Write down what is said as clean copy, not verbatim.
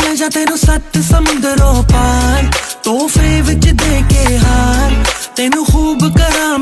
ਲੈ ਜਾ ਤੈਨੂੰ 7 ਸਮੁੰਦਰੋਂ ਪਾਰ, ਤੋਹਫੇ ਵਿੱਚ ਦੇ ਕੇ ਹਾਰ, ਤੈਨੂੰ ਖੂਬ ਕਰਾਂ